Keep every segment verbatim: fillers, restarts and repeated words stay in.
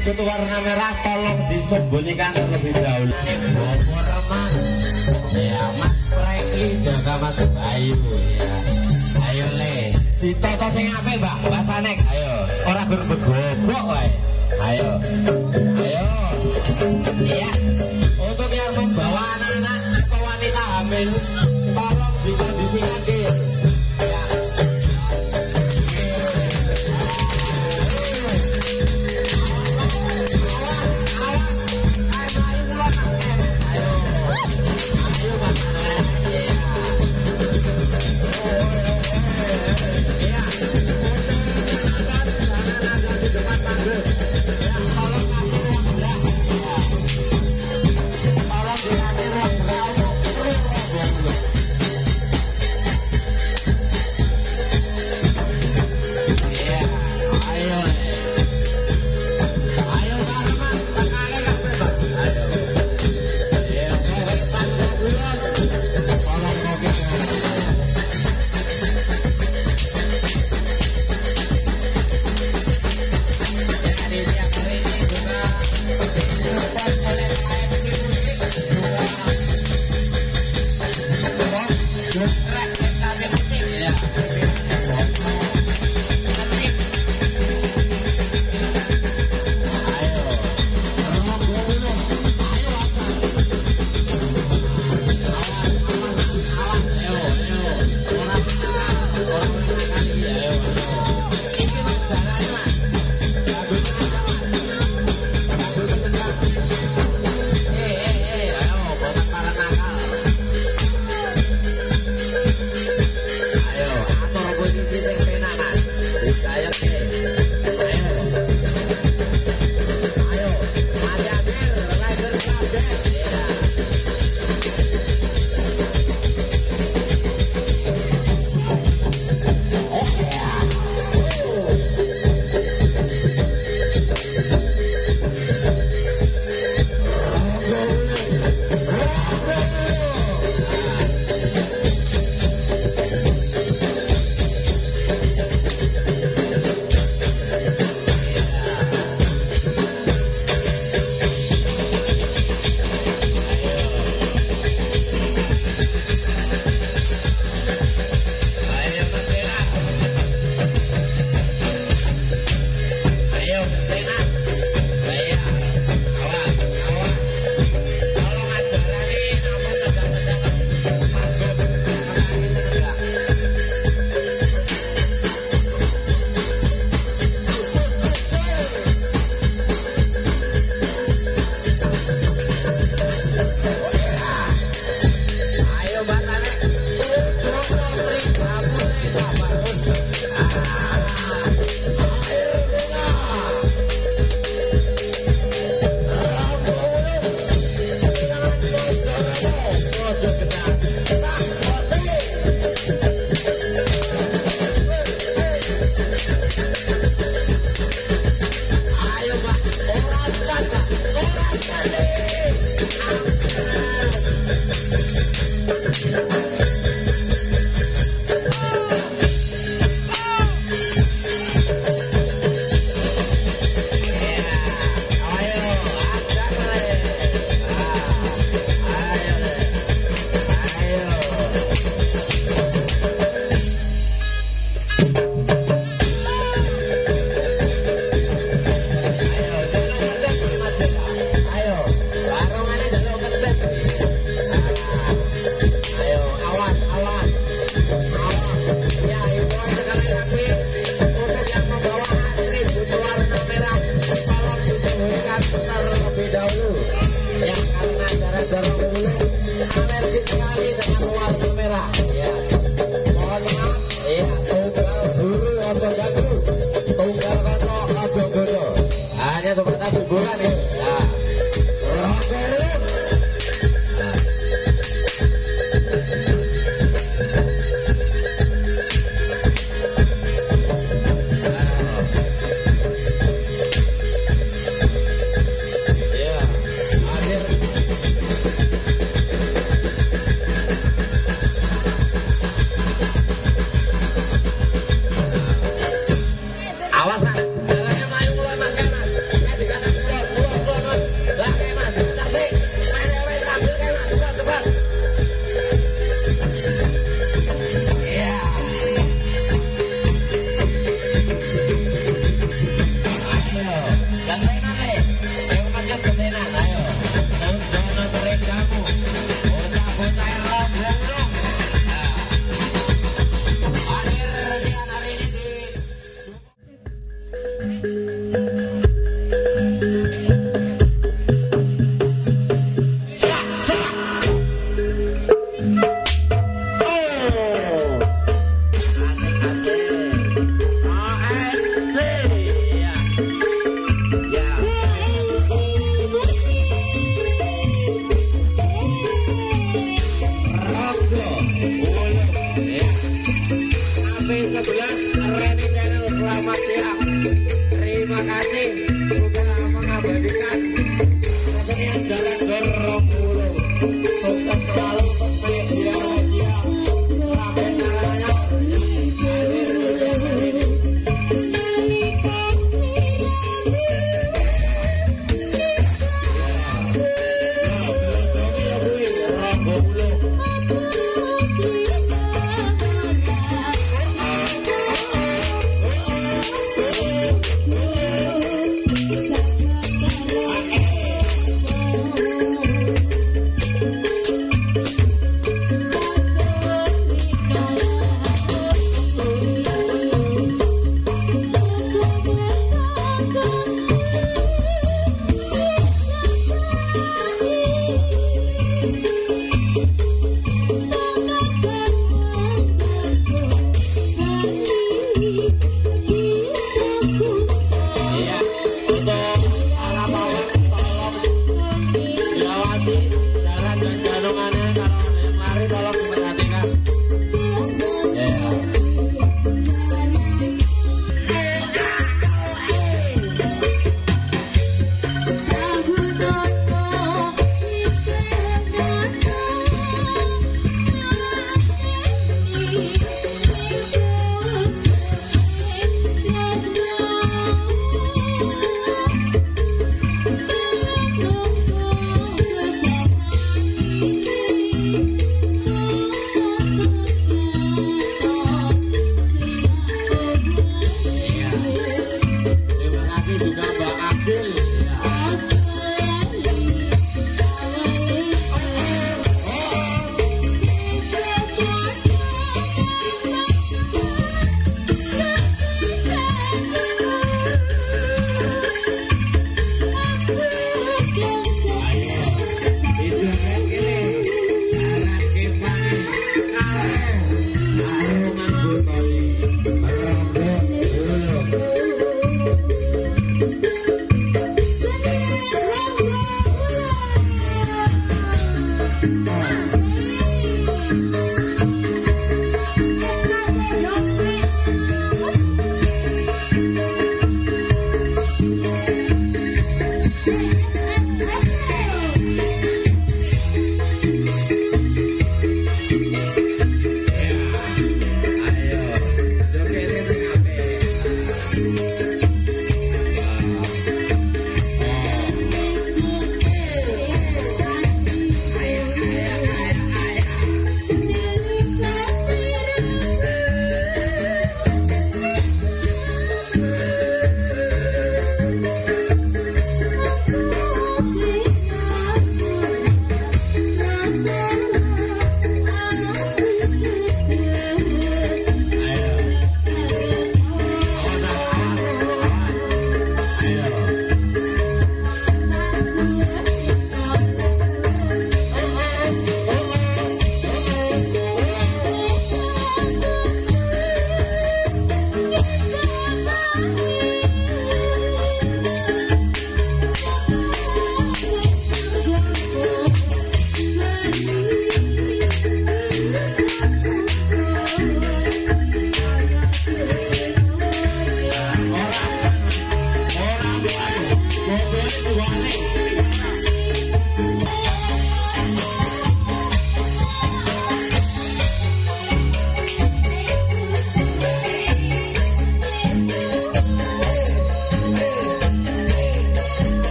wujud warna merah tolong disembunyikan terlebih dahulu. Bobo Remang, ya Mas Prekli jaga Mas Bayu ya. Ayo le, ditata sing apik Mbak, Mbak Sanek. Ayo, ora gur begobok wae. Ayo, ayo. Iya, untuk yang membawa anak-anak atau wanita hamil, tolong dikondisikan ke. sebelas Reni Channel, selamat siang. Terima kasih sudah mengabadikan kesenian Jalan Dor Rombolo. Sukses selalu untuk media media sampai namanya.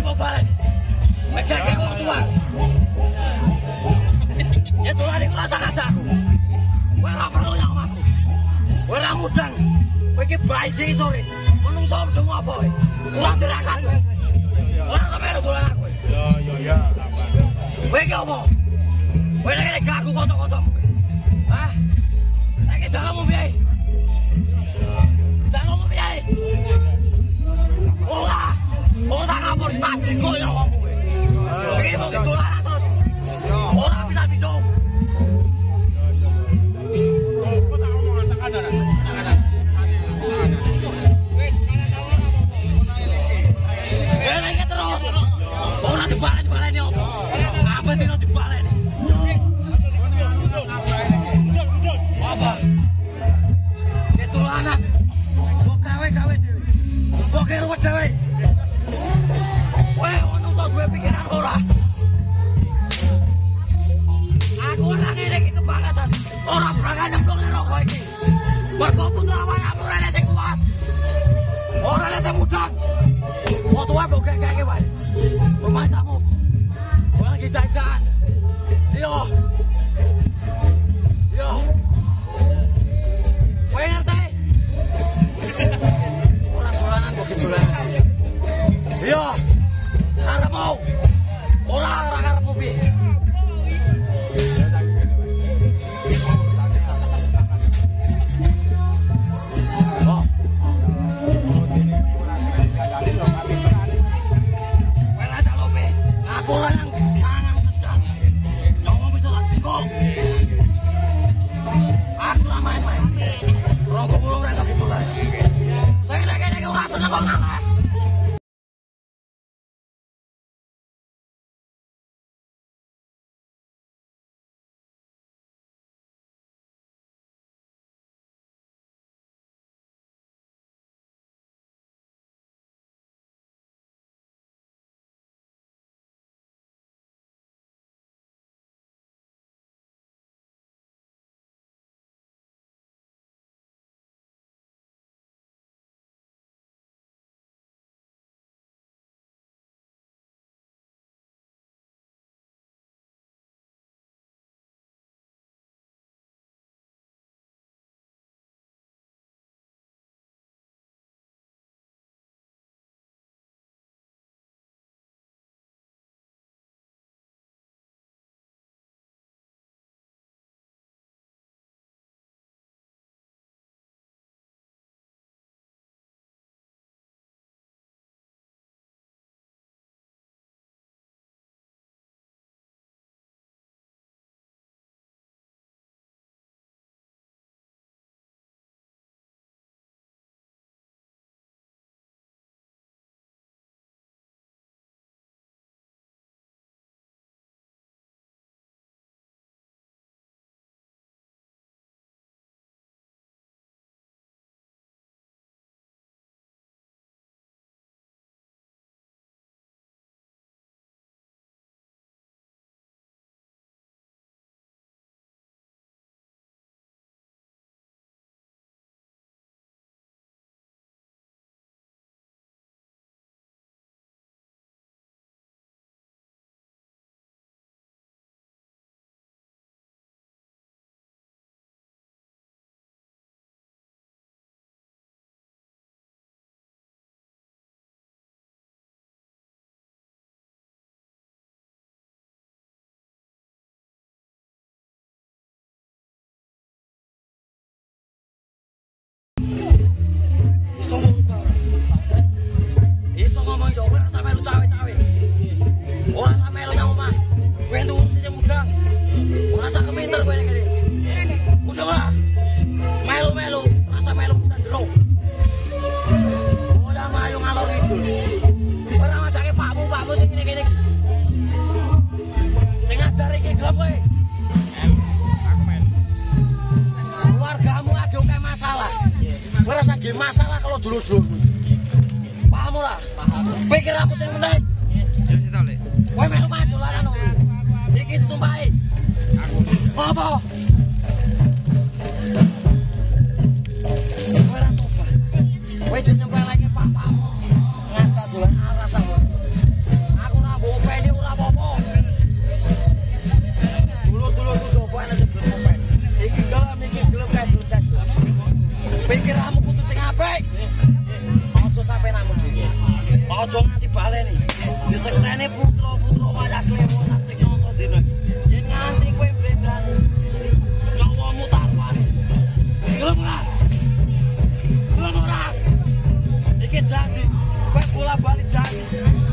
mau balik. Megang ke wong tua. Ya dolan iku rasa ngajakku. Kowe ora perlu nyang omahku. Kowe ora mudang. Kowe iki bayi sing sore. Menungso sing apa kowe? Ora tirakat. Ora sampe dolan aku. Ya ya ya. Kowe iki opo? Kowe nek gak aku kotok-kotok. Hah? Saiki jalanmu piye? Jalanmu piye? Ora. Ora ngapur tak jenggo ya wong kowe. Iki mau dolanan terus. Ora bisa dicong. Kok tak omong tak ada. Wis kana tau ora apa-apa. Iki terus. Ora dibalen-baleni opo? Apa dino dibaleni? Apa? Itu anak. Kok gawe-gawe dhewe. Kok ruwet dhewe. Weh, ono to duwe pikiran ora? Aku ora ngene iki kebangetan. Ora berangkat nyemplung ning rokok iki. Mergo putra awakmu ora ana sing kuat. Ora ana sing mudang. Foto wae mbok gek-gek wae. Pemasakmu. Ora kita-kitaan. Yo. Yo. Kowe ngerti? Ora dolanan kok dolanan. Yo. Karepmu. Ora ora karepmu piye? Oh. Ora jalope. Aku ora yang sangang sedang. Nyong bisa tak jengkok. Aku ora main-main. Rokok mulu ora tak ditulah. Saya nek kene ora seneng kok ngalah. Masalah kalau dulu-dulu. Paham ora? Paham. Pikir apa sing meneh? Ya sita lek. Kowe melu maju laran kowe. Iki ditumpaki. Aku. Apa? Kowe ora tobat. Kowe jeneng nyempelake papa. Ngajak dolan aras aku. disekseni putra-putra wayah klewonan sing nyoto dina. Yen nganti kowe bledan nyawamu taruhan. Gelem ora? Gelem ora? Iki janji, kowe bola-bali janji.